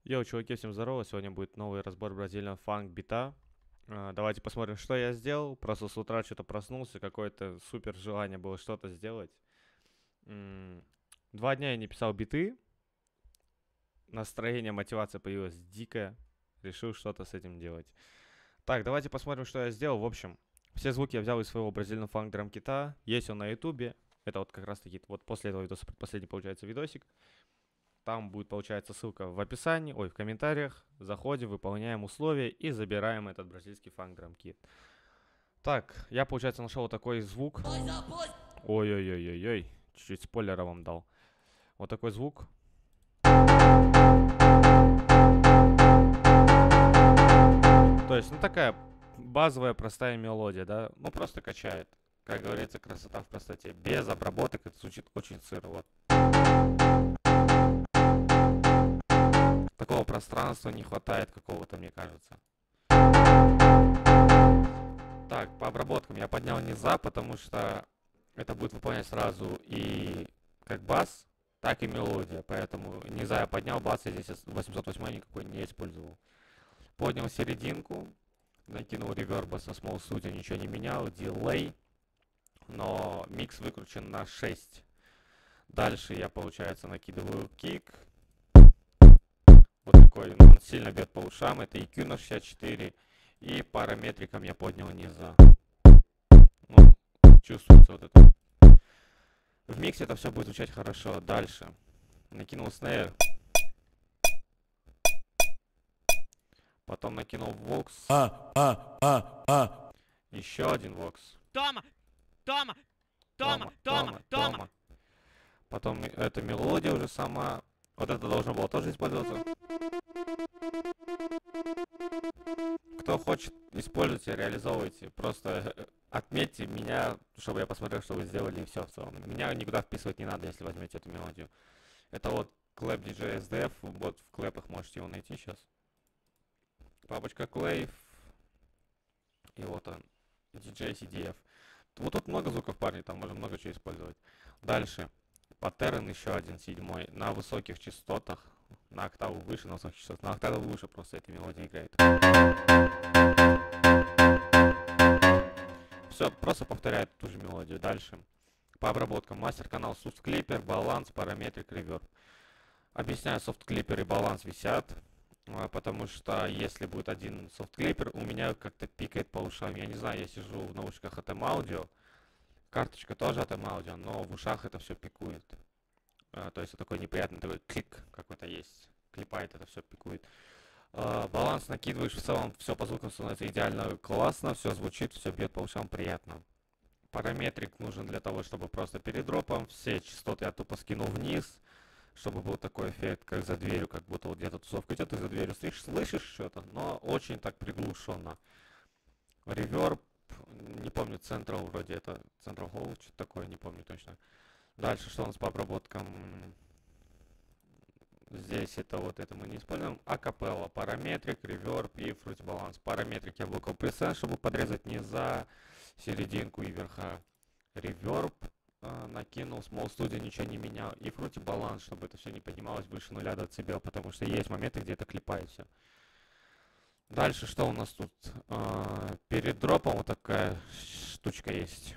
Йоу, чуваки, всем здорово. Сегодня будет новый разбор бразильного фанк-бита. Давайте посмотрим, что я сделал. Просто с утра что-то проснулся, какое-то супер желание было что-то сделать. 2 дня я не писал биты. Настроение, мотивация появилась дикая. Решил что-то с этим делать. Так, давайте посмотрим, что я сделал. В общем, все звуки я взял из своего бразильного фанк-драм-кита. Есть он на ютубе. Это вот как раз таки, вот после этого видоса, предпоследний получается видосик. Там будет, получается, ссылка в описании, в комментариях. Заходим, выполняем условия и забираем этот бразильский фанк-драм-кит. Так, я, получается, нашел вот такой звук. Ой-ой-ой-ой-ой, чуть-чуть спойлера вам дал. Вот такой звук. То есть, такая базовая простая мелодия, да? Ну, просто качает. Как говорится, красота в простоте. Без обработок это звучит очень сыро, вот. Такого пространства не хватает какого-то, мне кажется. Так, по обработкам я поднял низа, потому что это будет выполнять сразу и как бас, так и мелодия. Поэтому низа я поднял, бас я здесь 808 никакой не использовал. Поднял серединку, накинул реверба со Small Studio, ничего не менял, дилей, но микс выкручен на 6. Дальше я, получается, накидываю кик. Вот такой, он сильно бьет по ушам, это EQ на 64, и параметриком я поднял низа. Ну, чувствуется вот это. В миксе это все будет звучать хорошо. Дальше. Накинул снейр. Потом накинул вокс. Еще один вокс. Тома! Потом эта мелодия уже сама. Вот это должно было тоже использоваться. Кто хочет, используйте, реализовывайте. Просто отметьте меня, чтобы я посмотрел, что вы сделали, и все в целом. Меня никуда вписывать не надо, если возьмете эту мелодию. Это вот Clap DJ SDF, вот в клэпах можете его найти сейчас. Папочка Clave. И вот он, DJ CDF. Вот тут много звуков, парни, там можно много чего использовать. Дальше. Паттерн еще один, 7 на высоких частотах, на октаву выше, на высоких частотах, на октаву выше просто эта мелодия играет. Все, просто повторяет ту же мелодию. Дальше. По обработкам. Мастер-канал Soft Clipper, баланс, параметрик, реверб. Объясняю, Soft Clipper и баланс висят, потому что если будет один Soft Clipper, у меня как-то пикает по ушам. Я не знаю, я сижу в наушниках от M-Audio. Карточка тоже от M-Audio, но в ушах это все пикует. То есть такой неприятный такой клик какой-то есть. Клепает это все, пикует. Баланс накидываешь, в целом все по звукам становится идеально классно, все звучит, все бьет по ушам приятно. Параметрик нужен для того, чтобы просто перед дропом все частоты я тупо скинул вниз, чтобы был такой эффект, как за дверью, как будто вот где-то тусовка идет, ты за дверью слышишь что-то, но очень так приглушенно. Реверб. Не помню, Central вроде это, Central Hall, что-то такое, не помню точно. Дальше, что у нас по обработкам? Здесь это вот это мы не используем. Акапелла, параметрик, реверб и фрути баланс. Параметрик я выкал пресет, чтобы подрезать низа, серединку и верха. Реверб накинул, Small Studio ничего не менял. И фрути баланс, чтобы это все не поднималось выше 0 дБ, потому что есть моменты, где это клепает все. Дальше что у нас тут? Перед дропом вот такая штучка есть.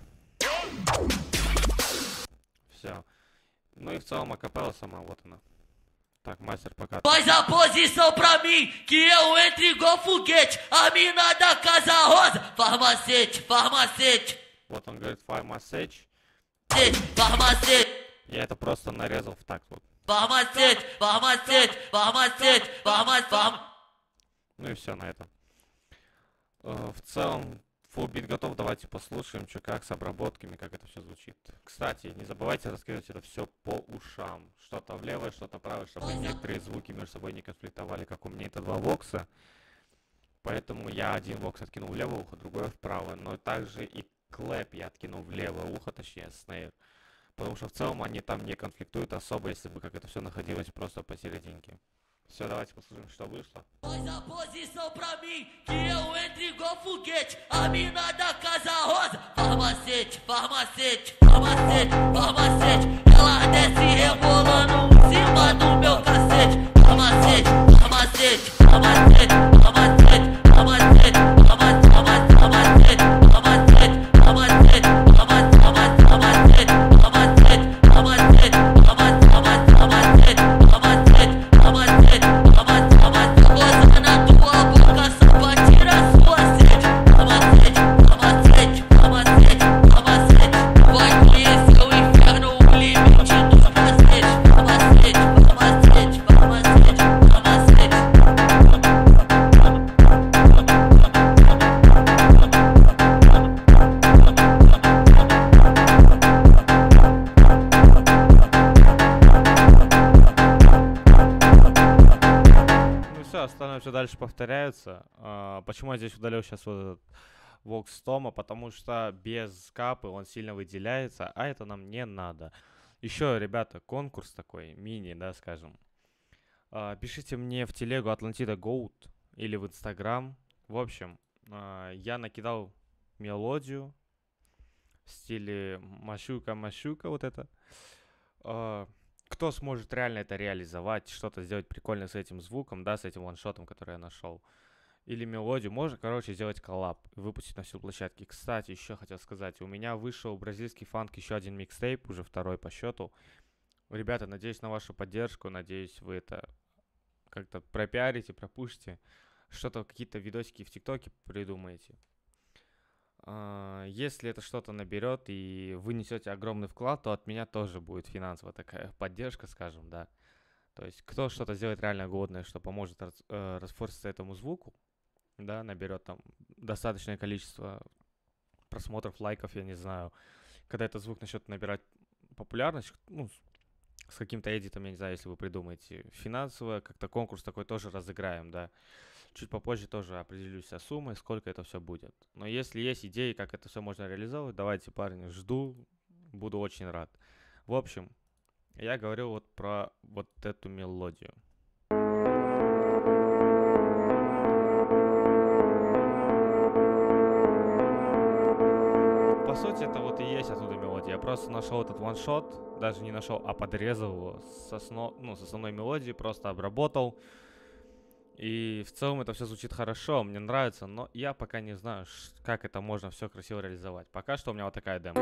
Все. Ну и в целом акапелла сама, вот она. Так, мастер пока. Faz a posição pra mim, que eu entro igual foguete. A mina da Casa Rosa, farmacete, farmacete. Вот он говорит farmacete. Farmacete. Я это просто нарезал в такт вот. Farmacete, farmacete, farmacete, farmacete. Ну и все на этом. В целом, full бит готов. Давайте послушаем, что как с обработками, как это все звучит. Кстати, не забывайте раскидывать это все по ушам. Что-то влево, что-то вправо, чтобы некоторые звуки между собой не конфликтовали, как у меня это 2 вокса. Поэтому я один вокс откинул в левое ухо, другое вправо. Но также и клэп я откинул в левое ухо, точнее снейр. Потому что в целом они там не конфликтуют особо, если бы как это все находилось просто посерединке. Все, давайте послушаем, что вышло. Faz a posição pra mim, que eu entro igual foguete. A mina da Casa Rosa, farmacete, farmacete, farmacete, farmacete. Ela desce rebolando em cima do meu cacete. Farmacete, farmacete. Ну все, остальное все дальше повторяется. Почему я здесь удалил сейчас вот этот Vox Тома? Потому что без капы он сильно выделяется, а это нам не надо. Еще, ребята, конкурс такой, мини, да, скажем. Пишите мне в телегу Атлантида Goat или в Инстаграм. В общем, я накидал мелодию в стиле Машука-Машука, вот это. Кто сможет реально это реализовать, что-то сделать прикольно с этим звуком, да, с этим ваншотом, который я нашел. Или мелодию, можно, короче, сделать коллаб, выпустить на всю площадке. Кстати, еще хотел сказать, у меня вышел бразильский фанк, еще один микстейп, уже второй по счету. Ребята, надеюсь на вашу поддержку, надеюсь вы это как-то пропиарите, пропушите, что-то, какие-то видосики в ТикТоке придумаете. Если это что-то наберет и вы несете огромный вклад, то от меня тоже будет финансовая такая поддержка, скажем, да. То есть кто что-то сделает реально годное, что поможет расфорситься этому звуку, да, наберет там достаточное количество просмотров, лайков, я не знаю. Когда этот звук начнет набирать популярность, ну, с каким-то эдитом, я не знаю, если вы придумаете финансово, как-то конкурс такой тоже разыграем, да. Чуть попозже тоже определюсь со суммой, сколько это все будет. Но если есть идеи, как это все можно реализовать, давайте, парни, жду, буду очень рад. В общем, я говорил вот про вот эту мелодию. По сути, это вот и есть оттуда мелодия. Я просто нашел этот ваншот, даже не нашел, а подрезал его с основной мелодии, просто обработал. И в целом это все звучит хорошо, мне нравится, но я пока не знаю, как это можно все красиво реализовать. Пока что у меня вот такая демо.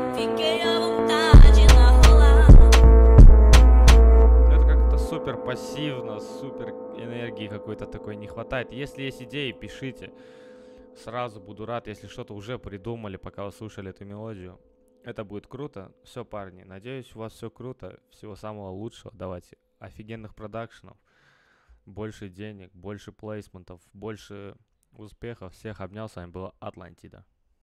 Это как-то супер пассивно, супер энергии какой-то такой не хватает. Если есть идеи, пишите. Сразу буду рад, если что-то уже придумали, пока вы слушали эту мелодию. Это будет круто. Все, парни, надеюсь, у вас все круто. Всего самого лучшего. Давайте офигенных продакшенов. Больше денег, больше плейсментов, больше успехов. Всех обнял. С вами была Атлантида.